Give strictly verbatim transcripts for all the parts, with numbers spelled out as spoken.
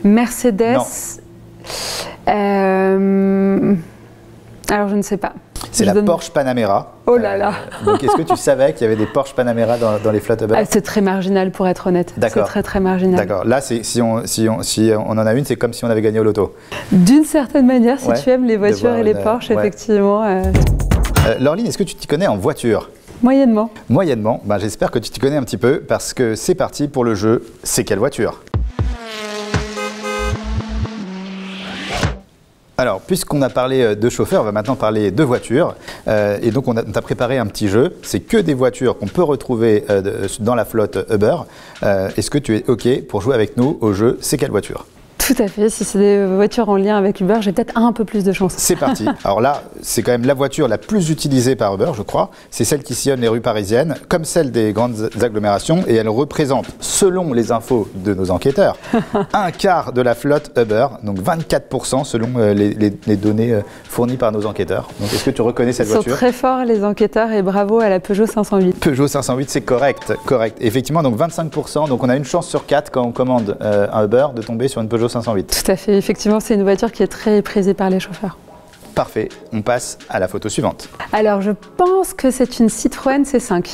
Mercedes. Non. Euh... Alors je ne sais pas. C'est la donne... Porsche Panamera. Oh là là. Euh, donc est-ce que tu savais qu'il y avait des Porsche Panamera dans, dans les flottes Uber? Ah, c'est très marginal pour être honnête. C'est très très marginal. D'accord. Là, si on, si, on, si on en a une, c'est comme si on avait gagné au loto. D'une certaine manière, si ouais. tu aimes les voitures et les une... Porsche, ouais. effectivement. Euh... Euh, Laureline, est-ce que tu t'y connais en voiture? Moyennement. Moyennement. Ben, j'espère que tu t'y connais un petit peu parce que c'est parti pour le jeu C'est quelle voiture? Alors, puisqu'on a parlé de chauffeurs, on va maintenant parler de voitures. Euh, et donc, on t'a préparé un petit jeu. C'est que des voitures qu'on peut retrouver euh, de, dans la flotte Uber. Euh, Est-ce que tu es OK pour jouer avec nous au jeu C'est quelle voiture? Tout à fait. Si c'est des voitures en lien avec Uber, j'ai peut-être un peu plus de chance. C'est parti. Alors là, c'est quand même la voiture la plus utilisée par Uber, je crois. C'est celle qui sillonne les rues parisiennes, comme celle des grandes agglomérations. Et elle représente, selon les infos de nos enquêteurs, un quart de la flotte Uber, donc vingt-quatre pour cent selon les, les, les données fournies par nos enquêteurs. Donc est-ce que tu reconnais cette Ils voiture? sont très forts, les enquêteurs, et bravo à la Peugeot cinq cent huit. Peugeot cinq cent huit, c'est correct, correct. Effectivement, donc vingt-cinq pour cent. Donc on a une chance sur quatre quand on commande euh, un Uber de tomber sur une Peugeot cinq cent huit. Tout à fait. Effectivement, c'est une voiture qui est très prisée par les chauffeurs. Parfait. On passe à la photo suivante. Alors, je pense que c'est une Citroën C cinq.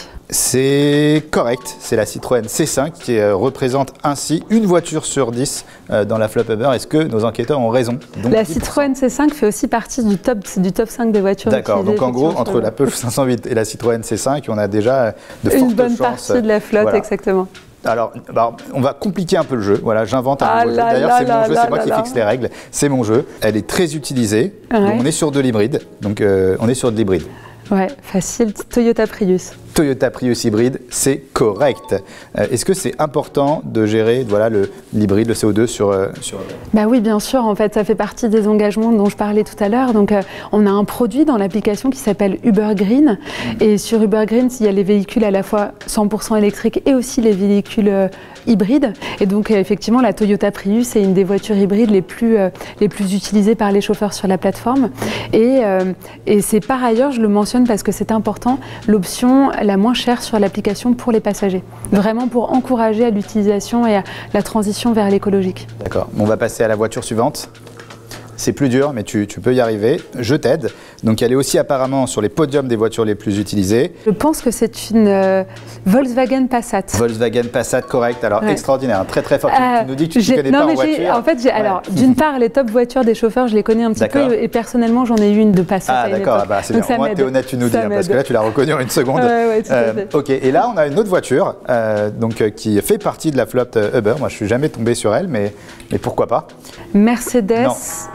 C'est correct. C'est la Citroën C cinq qui euh, représente ainsi une voiture sur dix euh, dans la flotte Uber. Est-ce que nos enquêteurs ont raison? Donc, la Citroën C cinq fait aussi partie du top, du top cinq des voitures. D'accord. Donc, en gros, entre la Peugeot cinq cent huit et la Citroën C cinq, on a déjà de fortes chances. Une bonne partie de la flotte, voilà. Exactement. Alors, bah, on va compliquer un peu le jeu. Voilà, j'invente un ah nouveau jeu. D'ailleurs, c'est mon jeu, c'est moi là qui là. fixe les règles. C'est mon jeu. Elle est très utilisée. Ouais. Donc on est sur de l'hybride. Donc, euh, on est sur de l'hybride. Ouais, facile. Toyota Prius. Toyota Prius hybride, c'est correct. Euh, Est-ce que c'est important de gérer voilà, l'hybride, le, le C O deux sur, euh, sur... Bah oui, bien sûr. En fait, ça fait partie des engagements dont je parlais tout à l'heure. Donc, euh, on a un produit dans l'application qui s'appelle Uber Green. Mmh. Et sur Uber Green, il y a les véhicules à la fois cent pour cent électriques et aussi les véhicules euh, hybrides. Et donc, euh, effectivement, la Toyota Prius est une des voitures hybrides les plus, euh, les plus utilisées par les chauffeurs sur la plateforme. Et, euh, et c'est par ailleurs, je le mentionne parce que c'est important, l'option la moins chère sur l'application pour les passagers. Vraiment pour encourager à l'utilisation et à la transition vers l'écologique. D'accord. On va passer à la voiture suivante. C'est plus dur, mais tu, tu peux y arriver. Je t'aide. Donc, elle est aussi apparemment sur les podiums des voitures les plus utilisées. Je pense que c'est une euh, Volkswagen Passat. Volkswagen Passat, correct. Alors, ouais. extraordinaire, très très fort. Euh, tu, tu nous dis que tu ne connais non, pas mais en voiture. En fait, ouais. alors, d'une part, les top voitures des chauffeurs, je les connais un petit peu. Et personnellement, j'en ai eu une de Passat. Ah, d'accord. Bah, c'est bien. Au moins, tu es honnête, tu nous dis. Hein, parce que là, tu l'as reconnue en une seconde. Ouais, ouais, tout euh, à fait. Ok. Et là, on a une autre voiture euh, donc, euh, qui fait partie de la flotte euh, Uber. Moi, je ne suis jamais tombé sur elle, mais, mais pourquoi pas? Mercedes. Non.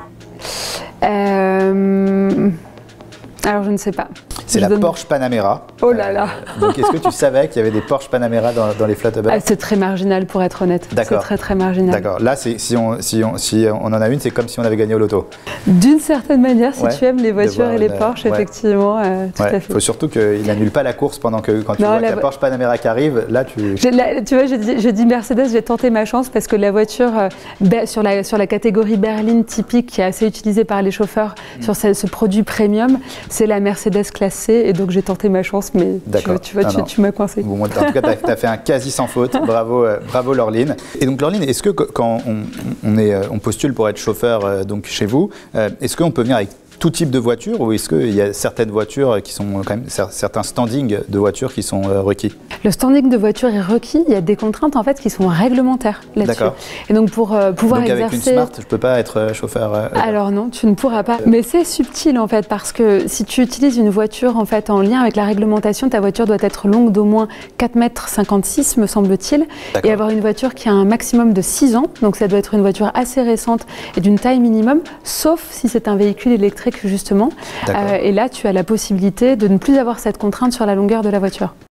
Euh... Alors, je ne sais pas. C'est la donne... Porsche Panamera. Oh là là. Euh, donc, est-ce que tu savais qu'il y avait des Porsche Panamera dans, dans les flottes Uber? ah, C'est très marginal pour être honnête. C'est très très marginal. D'accord. Là, si on, si, on, si on en a une, c'est comme si on avait gagné au loto. D'une certaine manière, si ouais. tu aimes les voitures et les une... Porsche, ouais. effectivement, euh, tout ouais. à fait. Il faut surtout qu'il n'annule pas la course pendant que quand tu non, vois la... que la Porsche Panamera qui arrive, là tu... Là, tu vois, je dis, je dis Mercedes, j'ai tenté ma chance parce que la voiture euh, sur, la, sur la catégorie berline typique qui est assez utilisée par les chauffeurs mmh. sur ce, ce produit premium, c'est la Mercedes classe C et donc j'ai tenté ma chance, mais tu, tu vois, non, tu, tu m'as coincé. Bon, en tout cas, tu as, as fait un quasi sans faute. Bravo, euh, bravo Laureline. Et donc Laureline, est-ce que quand on, on, est, on postule pour être chauffeur euh, donc chez vous, euh, est-ce qu'on peut venir avec tout type de voiture ou est-ce qu'il y a certaines voitures qui sont quand même certains standings de voitures qui sont euh, requis? Le standing de voiture est requis. Il y a des contraintes en fait qui sont réglementaires là-dessus. Et donc pour euh, pouvoir donc exercer. avec une Smart, je peux pas être chauffeur. Euh, Alors non, tu ne pourras pas. Mais c'est subtil en fait parce que si tu utilises une voiture en fait en lien avec la réglementation, ta voiture doit être longue d'au moins quatre mètres cinquante-six me semble-t-il, et avoir une voiture qui a un maximum de six ans. Donc ça doit être une voiture assez récente et d'une taille minimum, sauf si c'est un véhicule électrique justement. Euh, et là, tu as la possibilité de ne plus avoir cette contrainte sur la longueur de la voiture.